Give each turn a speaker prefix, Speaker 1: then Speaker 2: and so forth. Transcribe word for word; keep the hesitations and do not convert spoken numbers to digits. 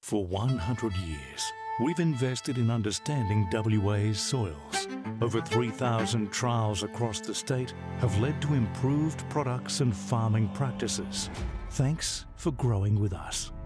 Speaker 1: For one hundred years, we've invested in understanding W A's soils. Over three thousand trials across the state have led to improved products and farming practices. Thanks for growing with us.